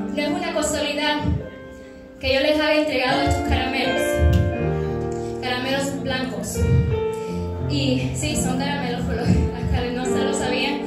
no es una casualidad que yo les haya entregado estos caramelos blancos. Y sí, son caramelos, por las que no se lo sabían.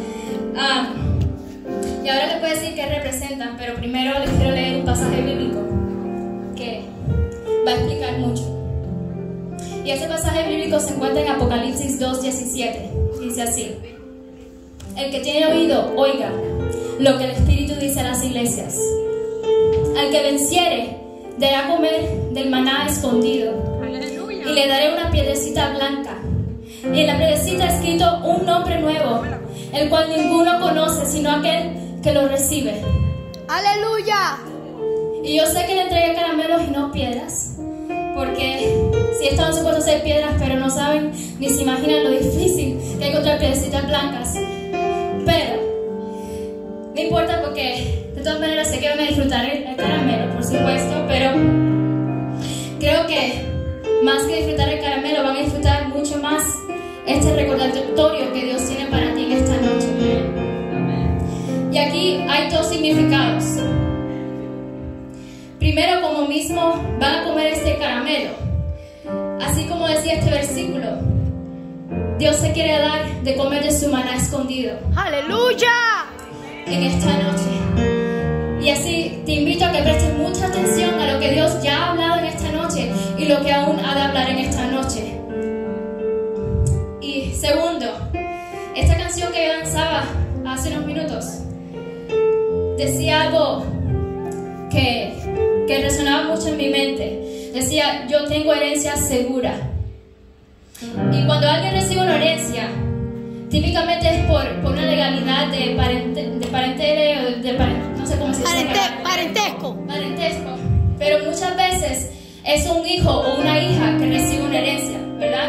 Y ahora les puedo decir qué representan, pero primero les quiero leer un pasaje bíblico que va a explicar mucho. Y ese pasaje bíblico se encuentra en Apocalipsis 2:17. Dice así: el que tiene oído, oiga lo que el Espíritu dice a las iglesias. Al que venciere, dará a comer del maná escondido. ¡Aleluya! Y le daré una piedrecita blanca. Y en la piedrecita escrito un nombre nuevo, el cual ninguno conoce sino aquel que lo recibe. ¡Aleluya! Y yo sé que le entregué caramelos y no piedras, porque sí estaban supuestos a ser piedras, pero no saben ni se imaginan lo difícil que es encontrar piedrecitas blancas. Pero no importa, porque de todas maneras sé que van a disfrutar el caramelo, por supuesto, pero creo que más que disfrutar el caramelo, van a disfrutar mucho más este recordatorio que Dios tiene para ti en esta noche. Y aquí hay dos significados. Primero, como mismo van a comer este caramelo, así como decía este versículo, Dios se quiere dar de comer de su maná escondido. ¡Aleluya! En esta noche. Y así te invito a que prestes mucha atención a lo que Dios ya ha hablado en esta noche y lo que aún ha de hablar en esta noche. Y segundo, esta canción que yo lanzaba hace unos minutos decía algo que resonaba mucho en mi mente. Decía: yo tengo herencia segura. Y cuando alguien recibe una herencia, típicamente es por una legalidad de parentela o no sé cómo se dice. Parentesco. Pero muchas veces es un hijo o una hija que recibe una herencia, ¿verdad?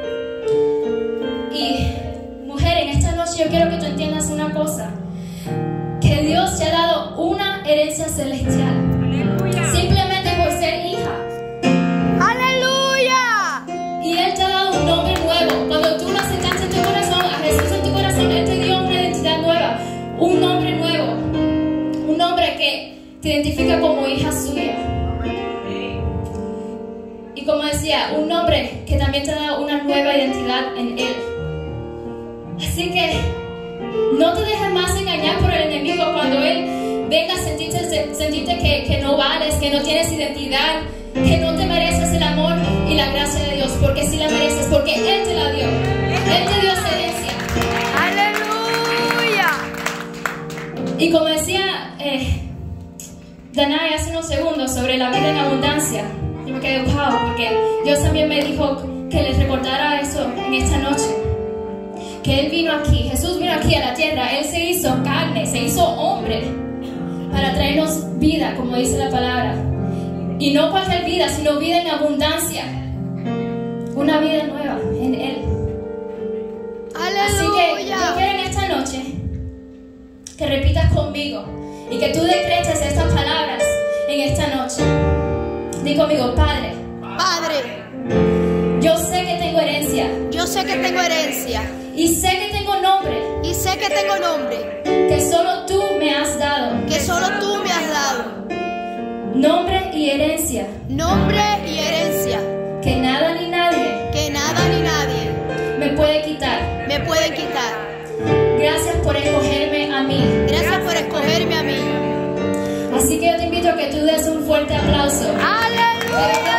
Y mujer, en esta noche yo quiero que tú entiendas una cosa: que Dios te ha dado una herencia celestial. ¡Aleluya! Simplemente por ser hija. ¡Aleluya! Y Él te ha dado un nombre nuevo. Cuando tú lo aceptaste en tu corazón, a Jesús en tu corazón, Él te dio una identidad nueva, un nombre nuevo, un nombre que te identifica como hija suya. Y como decía, un nombre que también te da una nueva identidad en Él. Así que no te dejes más engañar por el enemigo cuando él venga a sentirte que no vales, que no tienes identidad, que no te mereces el amor y la gracia de Dios, porque sí la mereces, porque Él te la dio. Él te dio esa herencia. ¡Aleluya! Y como decía Danai hace unos segundos sobre la vida en abundancia, yo me quedé wow, porque Dios también me dijo que les recordara eso en esta noche. Que Él vino aquí, Jesús vino aquí a la tierra, Él se hizo carne, se hizo hombre para traernos vida, como dice la palabra. Y no cualquier vida, sino vida en abundancia. Una vida nueva en Él. ¡Aleluya! Así que yo quiero en esta noche que repitas conmigo y que tú decretes estas palabras en esta noche. Di conmigo: Padre, Padre, yo sé que tengo herencia. yo sé que tengo herencia. Y sé que tengo nombre. Y sé que tengo nombre. Que solo tú me has dado. Que solo tú me has dado. Nombre y herencia. Nombre y herencia. Que nada ni nadie. Que nada ni nadie. Me puede quitar. Me puede quitar. Gracias por escogerme a mí. Gracias por escogerme a mí. Así que yo te invito a que tú des un fuerte aplauso. ¡Aleluya!